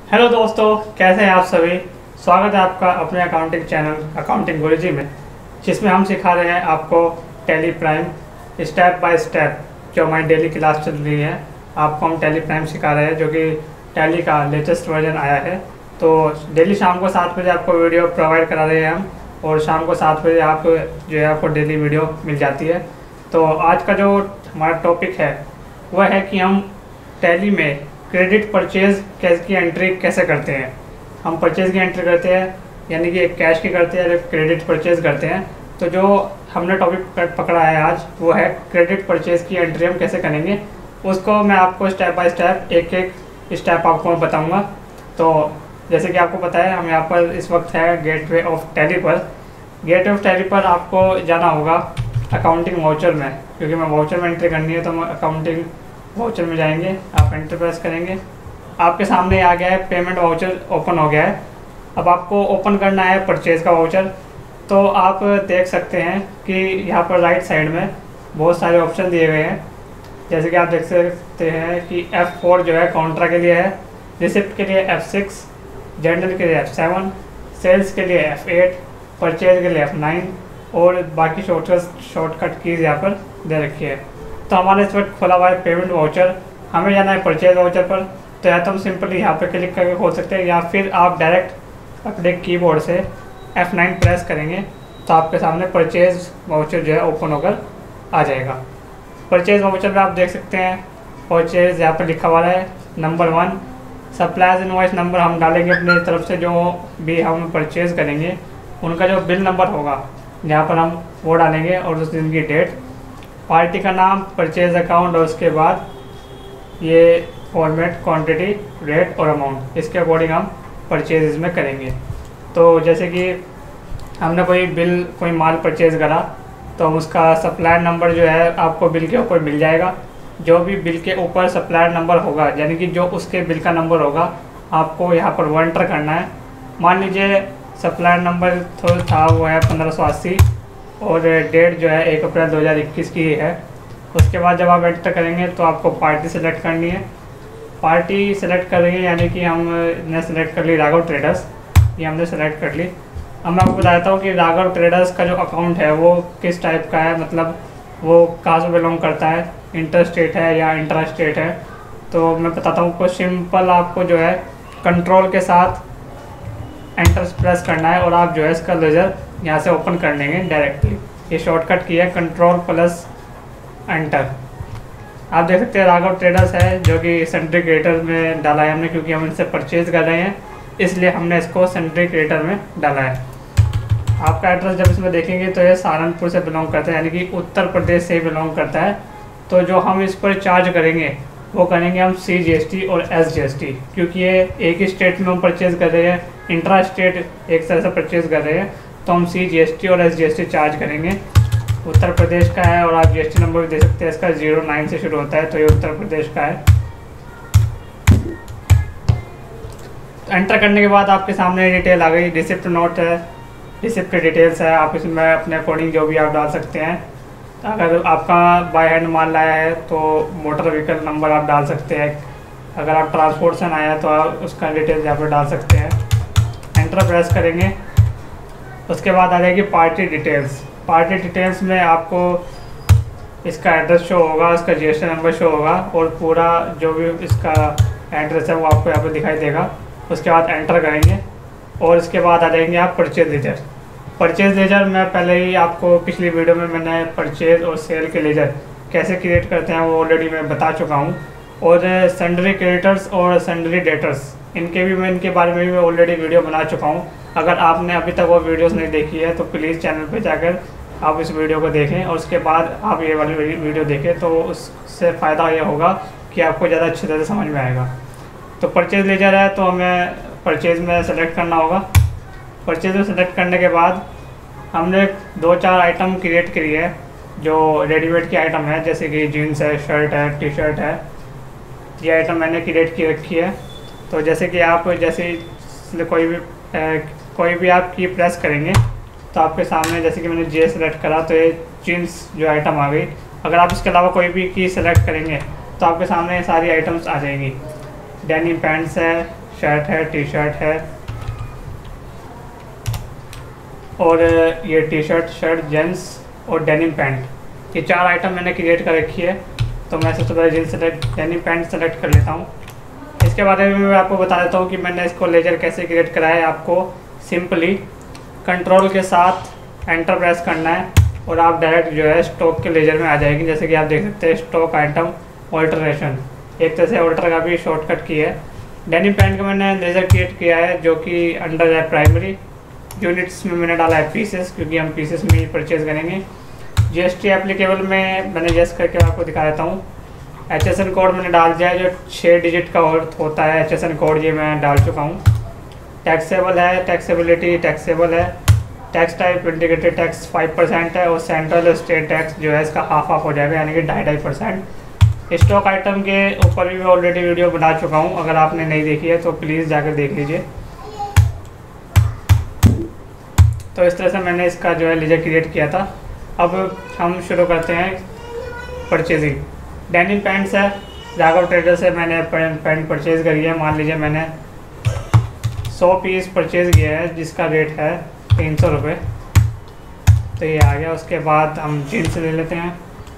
Hello दोस्तों, कैसे हैं आप सभी। स्वागत है आपका अपने अकाउंटिंग चैनल अकाउंटिंग गुरुजी में, जिसमें हम सिखा रहे हैं आपको Tally Prime step by step. जो हमारी डेली क्लास चल रही है, आपको हम टैली प्राइम सिखा रहे हैं, जो कि टैली का लेटेस्ट वर्जन आया है। तो डेली शाम को 7 बजे आपको वीडियो प्रोवाइड करा रहे हैं हम, और शाम को 7 बजे आप जो है आपको डेली वीडियो मिल जाती है। तो आज का जो हमारा टॉपिक है वह है कि हम टैली में क्रेडिट परचेज की एंट्री कैसे करते हैं। हम परचेज़ की एंट्री करते हैं, यानी कि एक कैश की करते हैं, एक क्रेडिट परचेज़ करते हैं। तो जो हमने टॉपिक पकड़ा है आज वो है क्रेडिट परचेज़ की एंट्री हम कैसे करेंगे। उसको मैं आपको स्टेप बाय स्टेप एक एक स्टेप आपको बताऊंगा। तो जैसे कि आपको पता है, हम यहाँ पर इस वक्त है गेटवे ऑफ टैली पर। गेटवे ऑफ टैली पर आपको जाना होगा अकाउंटिंग वाउचर में, क्योंकि मैं वाउचर में एंट्री करनी है। तो हम अकाउंटिंग वाउचर में जाएंगे, आप एंटर प्रेस करेंगे। आपके सामने आ गया है पेमेंट वाउचर ओपन हो गया है। अब आपको ओपन करना है परचेज़ का वाउचर। तो आप देख सकते हैं कि यहाँ पर राइट साइड में बहुत सारे ऑप्शन दिए हुए हैं। जैसे कि आप देख सकते हैं कि F4 जो है कॉन्ट्रा के लिए है, रिसिप्ट के लिए F6, जनरल के लिए F7, सेल्स के लिए F8, परचेज के लिए F9 और बाकी शॉर्टकट कीज़ यहाँ पर दे रखी है। तो हमारे इस वक्त खुला हुआ है पेमेंट वाउचर, हमें जाना है परचेज वाउचर पर। तो या तो हम सिंपली यहाँ पर क्लिक करके खोल सकते हैं, या फिर आप डायरेक्ट अपने कीबोर्ड से F9 प्रेस करेंगे तो आपके सामने परचेज वाउचर जो है ओपन होकर आ जाएगा। परचेज वाउचर में आप देख सकते हैं परचेज यहाँ पर लिखा हुआ है नंबर 1। सप्लायर्स इनवॉइस नंबर हम डालेंगे अपनी तरफ से, जो भी हम परचेज़ करेंगे उनका जो बिल नंबर होगा यहाँ पर हम वो डालेंगे, और उस दिन की डेट, पार्टी का नाम, परचेज अकाउंट, और उसके बाद ये फॉर्मेट, क्वांटिटी, रेट और अमाउंट, इसके अकॉर्डिंग हम परचेज इसमें करेंगे। तो जैसे कि हमने कोई माल परचेज़ करा तो हम उसका सप्लायर नंबर जो है आपको बिल के ऊपर मिल जाएगा। जो भी बिल के ऊपर सप्लायर नंबर होगा, यानी कि जो उसके बिल का नंबर होगा, आपको यहाँ पर वो एंटर करना है। मान लीजिए सप्लायर नंबर था वो है 1580 और डेट जो है 1 अप्रैल 2021 की है। उसके बाद जब आप एंटर करेंगे तो आपको पार्टी सेलेक्ट करनी है। पार्टी सेलेक्ट करेंगे, यानी कि हमने सेलेक्ट कर ली राघव ट्रेडर्स, ये हमने सेलेक्ट कर ली। अब मैं आपको बताता हूँ कि राघव ट्रेडर्स का जो अकाउंट है वो किस टाइप का है, मतलब वो कहाँ से बिलोंग करता है, इंटर स्टेट है या इंट्रा स्टेट है। तो मैं बताता हूँ आपको, सिंपल आपको जो है कंट्रोल के साथ एंटर प्रेस करना है और आप जो है इसका लेजर यहाँ से ओपन कर लेंगे डायरेक्टली। ये शॉर्टकट की है, कंट्रोल प्लस एंटर। आप देख सकते हैं राघव ट्रेडर्स है, जो कि सेंट्री क्रिएटर में डाला है हमने, क्योंकि हम इनसे परचेज कर रहे हैं, इसलिए हमने इसको सेंट्री क्रिएटर में डाला है। आपका एड्रेस जब इसमें देखेंगे तो ये सहारनपुर से बिलोंग करता है, यानी कि उत्तर प्रदेश से बिलोंग करता है। तो जो हम इस पर चार्ज करेंगे वो करेंगे हम CGST और SGST, क्योंकि ये एक ही स्टेट में हम परचेज़ कर रहे हैं, इंट्रा स्टेट एक तरह से परचेज़ कर रहे हैं। तो हम CGST और SGST चार्ज करेंगे। उत्तर प्रदेश का है, और आप GST नंबर भी दे सकते हैं, इसका 09 से शुरू होता है, तो ये उत्तर प्रदेश का है। एंटर करने के बाद आपके सामने डिटेल आ गई, रिसिप्ट नोट है, रिसिप्ट की डिटेल्स है। आप इसमें अपने अकॉर्डिंग जो भी आप डाल सकते हैं। अगर आपका बाय हैंड माल लाया है तो मोटर व्हीकल नंबर आप डाल सकते हैं। अगर आप ट्रांसपोर्टेशन आया है तो आप उसका डिटेल्स यहाँ पर डाल सकते हैं। एंटर प्रेस करेंगे, उसके बाद आ जाएगी पार्टी डिटेल्स। पार्टी डिटेल्स में आपको इसका एड्रेस शो होगा, इसका GST नंबर शो होगा, और पूरा जो भी इसका एड्रेस है वो आपको यहाँ पर दिखाई देगा। उसके बाद एंटर करेंगे और इसके बाद आ जाएंगे आप परचेज लेजर। परचेज लेजर मैं पहले ही आपको पिछली वीडियो में मैंने परचेज और सेल के लेजर कैसे क्रिएट करते हैं वो ऑलरेडी मैं बता चुका हूँ। और सन्ड्री क्रेडिटर्स और सन्ड्री डेटर्स, इनके बारे में भी मैं ऑलरेडी वीडियो बना चुका हूँ। अगर आपने अभी तक वो वीडियोस नहीं देखी है तो प्लीज़ चैनल पे जाकर आप इस वीडियो को देखें, और उसके बाद आप ये वाली वीडियो देखें, तो उससे फ़ायदा ये होगा कि आपको ज़्यादा अच्छी तरह से समझ में आएगा। तो परचेज लेजर है, तो हमें परचेज़ में सेलेक्ट करना होगा। परचेज में सेलेक्ट करने के बाद हमने 2-4 आइटम क्रिएट करी है, जो रेडीमेड की आइटम है, जैसे कि जीन्स है, शर्ट है, टी शर्ट है। ये आइटम मैंने क्रिएट की रखी है। तो जैसे कि आप कोई भी आप की प्रेस करेंगे तो आपके सामने, जैसे कि मैंने जे सेलेक्ट करा तो ये जीन्स जो आइटम आ गई। अगर आप इसके अलावा कोई भी की सेलेक्ट करेंगे तो आपके सामने सारी आइटम्स आ जाएंगी। डेनिम पैंट्स है, शर्ट है, टी शर्ट है और ये टी शर्ट, शर्ट, जींस और डेनिम पैंट, ये 4 आइटम मैंने क्रिएट कर रखी है। तो मैं सबसे पहले jeans select, denim pant select कर लेता हूँ। इसके बारे में मैं आपको बता देता हूँ कि मैंने इसको लेजर कैसे क्रिएट करा है। आपको सिंपली कंट्रोल के साथ एंटर प्रेस करना है और आप डायरेक्ट जो है स्टॉक के लेजर में आ जाएगी। जैसे कि आप देख सकते हैं स्टॉक आइटम ऑल्टरेशन, एक तरह से ऑल्टर का भी शॉर्टकट की है। डेनिम पैंट का मैंने लेजर क्रिएट किया है जो कि अंडर है प्राइमरी, यूनिट्स में मैंने डाला है पीसेस, क्योंकि हम पीसेस में ही परचेज़ करेंगे। जीएसटी एप्लीकेबल में मैंने यस करके आपको दिखा देता हूँ। HSN कोड मैंने डाल दिया है जो 6 डिजिट का होता है। HSN कोड ये मैं डाल चुका हूँ। टैक्सेबल है, टैक्सेबिलिटी टैक्सेबल है, टैक्स टाइप इंटीग्रेटेड टैक्स 5% है और सेंट्रल स्टेट टैक्स जो है इसका हाफ हो जाएगा, यानी कि 2.5%। स्टॉक आइटम के ऊपर भी मैं ऑलरेडी वीडियो बना चुका हूँ, अगर आपने नहीं देखी है तो प्लीज़ जाकर देख लीजिए। तो इस तरह से मैंने इसका जो है लेजर क्रिएट किया था। अब हम शुरू करते हैं परचेजिंग। डेनिम पैंट्स है, राघव ट्रेडर से मैंने पैंट परचेज़ करी है। मान लीजिए मैंने 100 पीस परचेज़ किया है जिसका रेट है 300 रुपये, तो ये आ गया। उसके बाद हम जीन्स ले लेते हैं।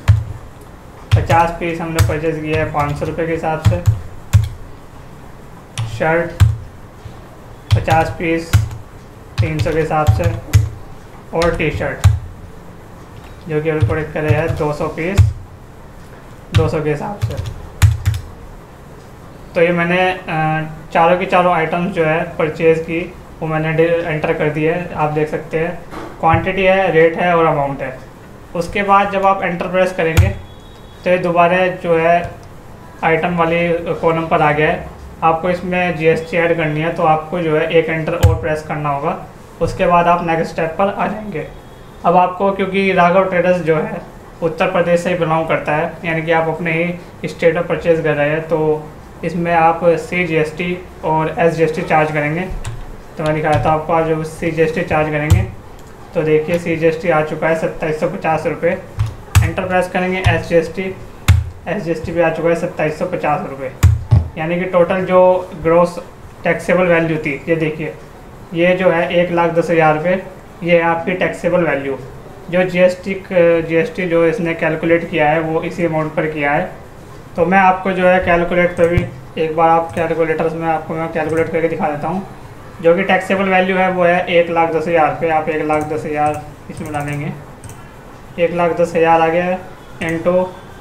50 पीस हमने परचेज़ किया है 500 रुपये के हिसाब से। शर्ट 50 पीस 300 के हिसाब से और टी शर्ट जो कि अभी प्रोडक्ट करे है 200 पीस 200 के हिसाब से। तो ये मैंने चारों की चारों आइटम्स जो है परचेज़ की वो मैंने एंटर कर दी है। आप देख सकते हैं क्वांटिटी है, रेट है और अमाउंट है। उसके बाद जब आप एंटर प्रेस करेंगे तो ये दोबारा जो है आइटम वाली कॉलम पर आ गया है। आपको इसमें जीएसटी ऐड करनी है तो आपको जो है एक एंटर और प्रेस करना होगा। उसके बाद आप नेक्स्ट स्टेप पर आ जाएंगे। अब आपको, क्योंकि राघव ट्रेडर्स जो है उत्तर प्रदेश से ही बिलोंग करता है, यानी कि आप अपने ही स्टेट में परचेज़ कर रहे हैं, तो इसमें आप CGST और SGST चार्ज करेंगे। तो मैं दिखाया था आपको, आज जो CGST चार्ज करेंगे तो देखिए CGST आ चुका है 2750 रुपये। एंटर प्रेस करेंगे SGST भी आ चुका है 2750 रुपये, यानी कि टोटल जो ग्रॉस टैक्सेबल वैल्यू थी, ये देखिए ये जो है 1,10,000 रुपये, ये है आपकी टैक्सेबल वैल्यू। जो GST जो इसने कैलकुलेट किया है वो इसी अमाउंट पर किया है। तो मैं आपको जो है कैलकुलेट पर भी एक बार आप कैलकुलेटर्स में आपको मैं कैलकुलेट करके दिखा देता हूँ। जो कि टैक्सेबल वैल्यू है वो है 1,10,000 रुपये। आप 1,10,000 इसमें डालेंगे, 1,10,000 आ गया है इंटू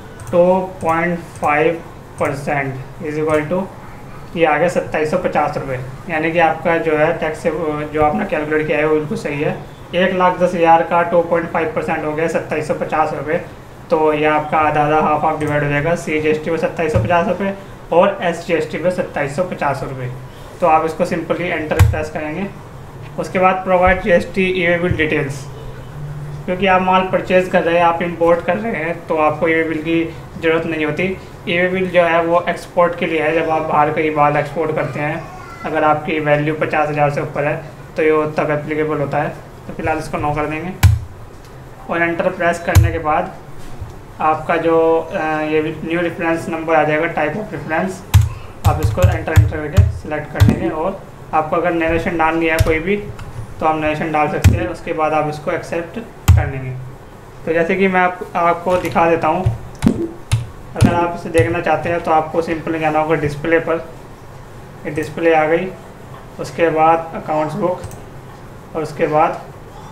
2.5% इज इक्वल टू ये आ गया 2750 रुपये। यानी कि आपका जो है टैक्स जो आपने कैलकुलेट किया है वो बिल्कुल सही है। 1,10,000 का 2.5% हो गया 2750 रुपये। तो ये आपका आधा हाफ डिवाइड हो जाएगा। CGST में 2750 रुपये और SGST में 2750 रुपये। तो आप इसको सिंपली एंटर प्रेस करेंगे। उसके बाद provide GST e way bill details, क्योंकि आप माल परचेज़ कर रहे हैं, आप इंपोर्ट कर रहे हैं, तो आपको ई-वे बिल की ज़रूरत नहीं होती। ई-वे बिल जो है वो एक्सपोर्ट के लिए है। जब आप बाहर कहीं माल एक्सपोर्ट करते हैं, अगर आपकी वैल्यू 50,000 से ऊपर है तो ये तब एप्लीकेबल होता है। तो फिलहाल इसको नो कर देंगे और एंटर प्रेस करने के बाद आपका जो ये न्यू रेफरेंस नंबर आ जाएगा, टाइप ऑफ रेफरेंस। आप इसको एंटर करके सिलेक्ट कर लेंगे और आपको अगर नरेशन डालनी है कोई भी तो आप नरेशन डाल सकते हैं। उसके बाद आप इसको एक्सेप्ट कर लेंगे। तो जैसे कि मैं आपको दिखा देता हूँ, अगर आप इसे देखना चाहते हैं तो आपको सिंपली जाना होगा डिस्प्ले पर। ये डिस्प्ले आ गई, उसके बाद अकाउंट्स बुक और उसके बाद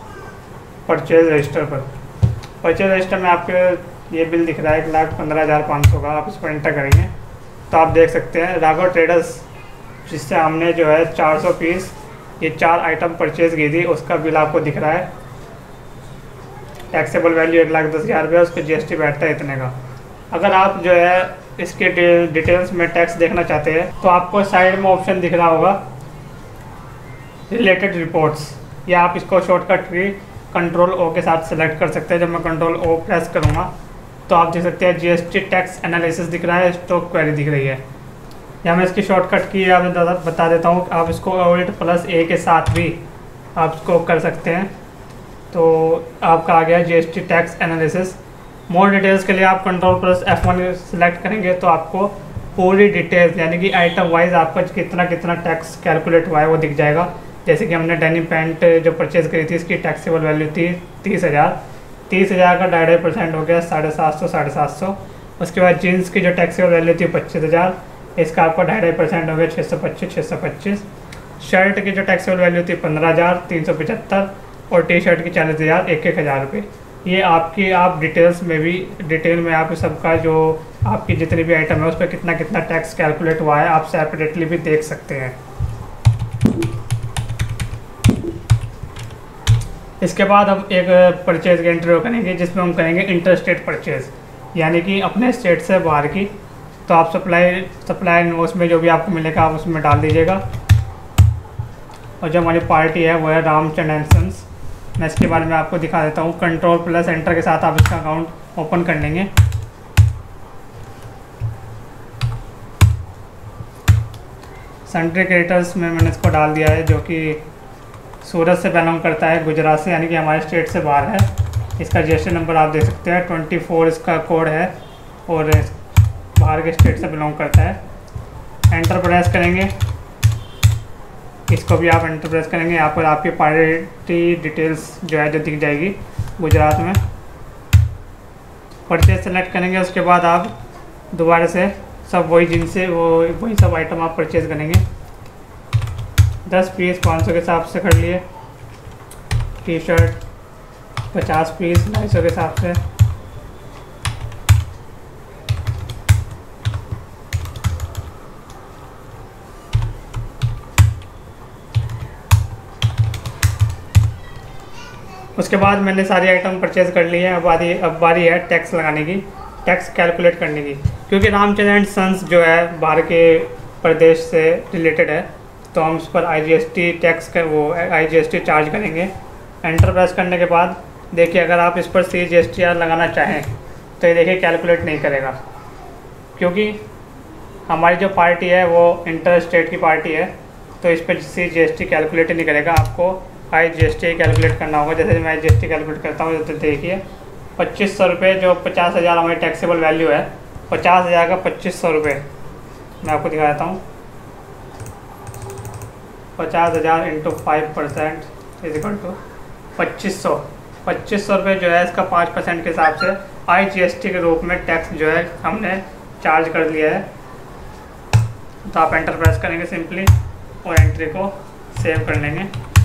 परचेज रजिस्टर पर। परचेज रजिस्टर में आपके ये बिल दिख रहा है 1,15,500 का। आप इस पर एंटर करेंगे तो आप देख सकते हैं राघव ट्रेडर्स जिससे हमने जो है 400 पीस ये 4 आइटम परचेज की थी, उसका बिल आपको दिख रहा है। टैक्सेबल वैल्यू 1,10,000 रुपये, उसके GST बैठता है इतने का। अगर आप जो है इसके डिटेल्स में टैक्स देखना चाहते हैं तो आपको साइड में ऑप्शन दिख रहा होगा रिलेटेड रिपोर्ट्स, या आप इसको शॉर्टकट की कंट्रोल O के साथ सेलेक्ट कर सकते हैं। जब मैं कंट्रोल O प्रेस करूँगा तो आप देख सकते हैं GST टैक्स एनालिसिस दिख रहा है, स्टॉक क्वेरी दिख रही है। या मैं इसकी शॉर्टकट की आप बता देता हूँ, आप इसको Alt+A के साथ भी आप इसको कर सकते हैं। तो आपका आ गया GST tax analysis. More details के लिए आप कंट्रोल+F1 सेलेक्ट करेंगे तो आपको पूरी डिटेल्स यानी कि आइटम वाइज आपका कितना कितना टैक्स कैलकुलेट हुआ है वो दिख जाएगा। जैसे कि हमने डेनिम पैंट जो परचेज़ करी थी इसकी टैक्सेबल वैल्यू थी 30,000। 30,000 का 2.5% हो गया 750 750। उसके बाद जीन्स की जो टैक्सेबल वैल्यू थी 25,000, इसका आपका 2.5% हो गया 625 625। शर्ट की जो टैक्सेबल वैल्यू थी 15,375 और टी शर्ट की 40,000 1,000 रुपये। ये आपकी आप डिटेल में आप सबका जो आपकी जितनी भी आइटम है उस पर कितना कितना टैक्स कैलकुलेट हुआ है आप सेपरेटली भी देख सकते हैं। इसके बाद हम एक परचेज़ की इंटरव्यू करेंगे जिसमें हम करेंगे इंटर स्टेट परचेज़, यानी कि अपने स्टेट से बाहर की। तो आप सप्लाई इनवॉइस में जो भी आपको मिलेगा आप उसमें डाल दीजिएगा। और जो हमारी पार्टी है वो है रामचंद्र एंड सन्स। मैं इसके बारे में आपको दिखा देता हूँ। कंट्रोल+Enter के साथ आप इसका अकाउंट ओपन कर लेंगे। सन्ड्री क्रेडिटर्स में मैंने इसको डाल दिया है, जो कि सूरत से बिलोंग करता है, गुजरात से, यानी कि हमारे स्टेट से बाहर है। इसका रजिस्ट्रेशन नंबर आप देख सकते हैं 24 इसका कोड है और बाहर के स्टेट से बिलोंग करता है। एंटर प्रेस करेंगे, इसको भी आप एंटर प्रेस करेंगे। यहाँ पर आपकी पार्टी डिटेल्स जो है जो दिख जाएगी गुजरात में। परचेज सेलेक्ट करेंगे, उसके बाद आप दोबारा से सब वही सब आइटम आप परचेज़ करेंगे। 10 पीस 500 के हिसाब से कर लिए। टी शर्ट 50 पीस 250 के हिसाब से। उसके बाद मैंने सारी आइटम परचेज़ कर ली है। अब बारी है टैक्स लगाने की, टैक्स कैलकुलेट करने की। क्योंकि रामचंद्र एंड सन्स जो है बाहर के प्रदेश से रिलेटेड है, तो हम इस पर IGST टैक्स का वो IGST चार्ज करेंगे। एंटर प्रेस करने के बाद देखिए, अगर आप इस पर CGST लगाना चाहें तो ये देखिए कैलकुलेट नहीं करेगा, क्योंकि हमारी जो पार्टी है वो इंटर स्टेट की पार्टी है, तो इस पर CGST कैलकुलेट नहीं करेगा। आपको IGST कैलकुलेट करना होगा। जैसे मैं IGST कैलकुलेट करता हूँ तो देखिए 2500 रुपये, जो 50,000 हमारी टैक्सेबल वैल्यू है, 50,000 का 2500 रुपये मैं आपको दिखा देता हूँ। 50,000 इंटू 5% इजिकल टू 2500। 2500 रुपये जो है इसका 5% के हिसाब से IGST के रूप में टैक्स जो है हमने चार्ज कर लिया है। तो आप एंटर प्रेस करेंगे सिंपली और एंट्री को सेव कर लेंगे।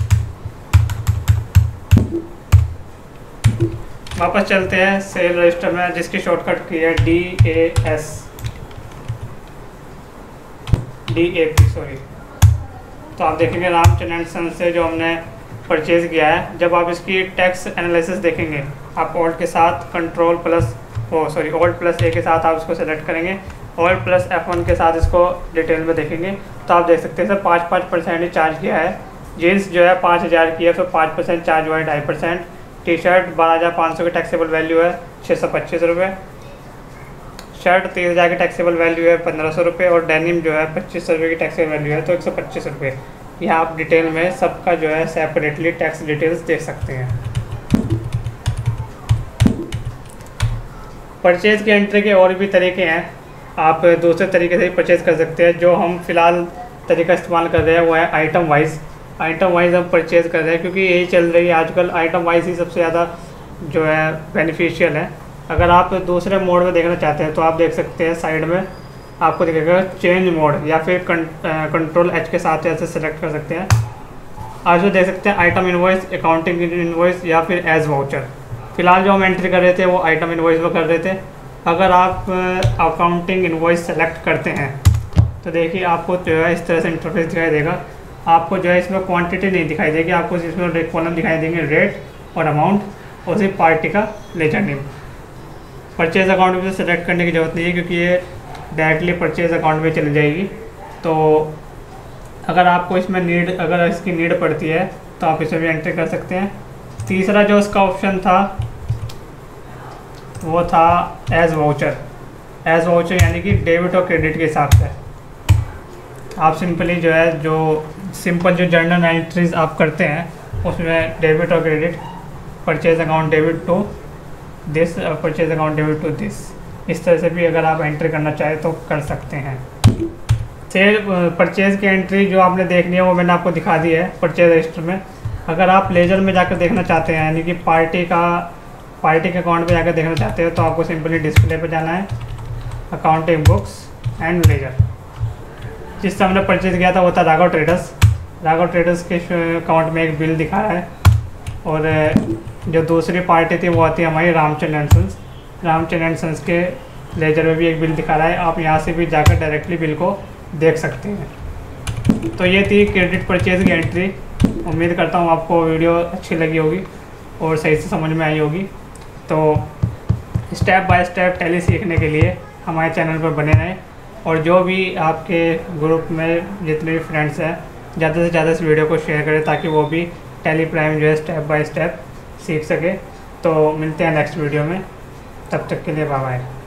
वापस चलते हैं सेल रजिस्टर में, जिसकी शॉर्टकट की है DAP सॉरी। तो आप देखेंगे रामचंद्र एंड सन्स से जो हमने परचेज़ किया है, जब आप इसकी टैक्स एनालिसिस देखेंगे आप ऑल्ट के साथ Alt+A के साथ आप इसको सेलेक्ट करेंगे। Alt+F1 के साथ इसको डिटेल में देखेंगे तो आप देख सकते हैं सर 5% ही चार्ज किया है। जीन्स जो है 5,000 की है, फिर 5% चार्ज हुआ है 2.5%। टी शर्ट 12,500 की टैक्सेबल वैल्यू है 625 रुपये। शर्ट 30,000 की टैक्सेबल वैल्यू है 1,500 रुपये। और डेनिम जो है 2,500 रुपये की टैक्सेबल वैल्यू है, तो 125 रुपये। यहाँ आप डिटेल में सबका जो है सेपरेटली टैक्स डिटेल्स देख सकते हैं। परचेज़ की एंट्री के और भी तरीके हैं, आप दूसरे तरीके से ही परचेज़ कर सकते हैं। जो हम फ़िलहाल तरीका इस्तेमाल कर रहे हैं वो है आइटम वाइज हम परचेज़ कर रहे हैं, क्योंकि यही चल रही है आजकल। आइटम वाइज ही सबसे ज़्यादा जो है बेनिफिशियल है। अगर आप दूसरे मोड में देखना चाहते हैं तो आप देख सकते हैं साइड में आपको दिखेगा चेंज मोड, या फिर Ctrl+H के साथ ऐसे सेलेक्ट कर सकते हैं। आज जो देख सकते हैं आइटम इनवॉइस, अकाउंटिंग इनवॉइस या फिर एज वाउचर। फ़िलहाल जो हम एंट्री कर रहे थे वो आइटम इनवॉइस में कर रहे थे। अगर आप अकाउंटिंग इनवॉइस सेलेक्ट करते हैं तो देखिए आपको जो है इस तरह से इंटरफेस दिखाई देगा। आपको जो है इसमें क्वांटिटी नहीं दिखाई देगी, आपको इसमें कॉलम दिखाई देंगे रेट और अमाउंट और उसी पार्टी का लेजर नेम। परचेज़ अकाउंट में सेलेक्ट करने की ज़रूरत नहीं है, क्योंकि ये डायरेक्टली परचेज़ अकाउंट में चली जाएगी। तो अगर आपको इसमें अगर इसकी नीड पड़ती है तो आप इसे भी एंट्री कर सकते हैं। तीसरा जो उसका ऑप्शन था वो था एज वाउचर यानी कि डेबिट और क्रेडिट के हिसाब से। आप सिंपली जो है जो जर्नल एंट्रीज आप करते हैं उसमें डेबिट और credit, purchase account debit to this, purchase account debit to this, इस तरह से भी अगर आप एंट्री करना चाहें तो कर सकते हैं। सेल परचेज़ की एंट्री जो आपने देखनी है वो मैंने आपको दिखा दी है परचेज रजिस्टर में। अगर आप लेजर में जाकर देखना चाहते हैं, यानी कि पार्टी के अकाउंट पे जाकर देखना चाहते हो, तो आपको सिंपली डिस्प्ले पे जाना है, अकाउंटिंग बुक्स एंड लेजर। जिससे हमने परचेज किया था वो था राघव ट्रेडर्स। राघव ट्रेडर्स के अकाउंट में एक बिल दिखा रहा है, और जो दूसरी पार्टी थी वो आती है हमारी Ramchandra and sons. Ramchandra and sons के लेजर में भी एक बिल दिखा रहा है, आप यहाँ से भी जाकर डायरेक्टली बिल को देख सकते हैं। तो ये थी क्रेडिट परचेज की एंट्री। उम्मीद करता हूँ आपको वीडियो अच्छी लगी होगी और सही से समझ में आई होगी। तो स्टेप बाय स्टेप टैली सीखने के लिए हमारे चैनल पर बने रहें, और जो भी आपके ग्रुप में जितने भी फ्रेंड्स हैं ज़्यादा से ज़्यादा इस वीडियो को शेयर करें, ताकि वो भी टैली प्राइम जो है स्टेप बाय स्टेप सीख सके। तो मिलते हैं नेक्स्ट वीडियो में, तब तक के लिए बाय बाय।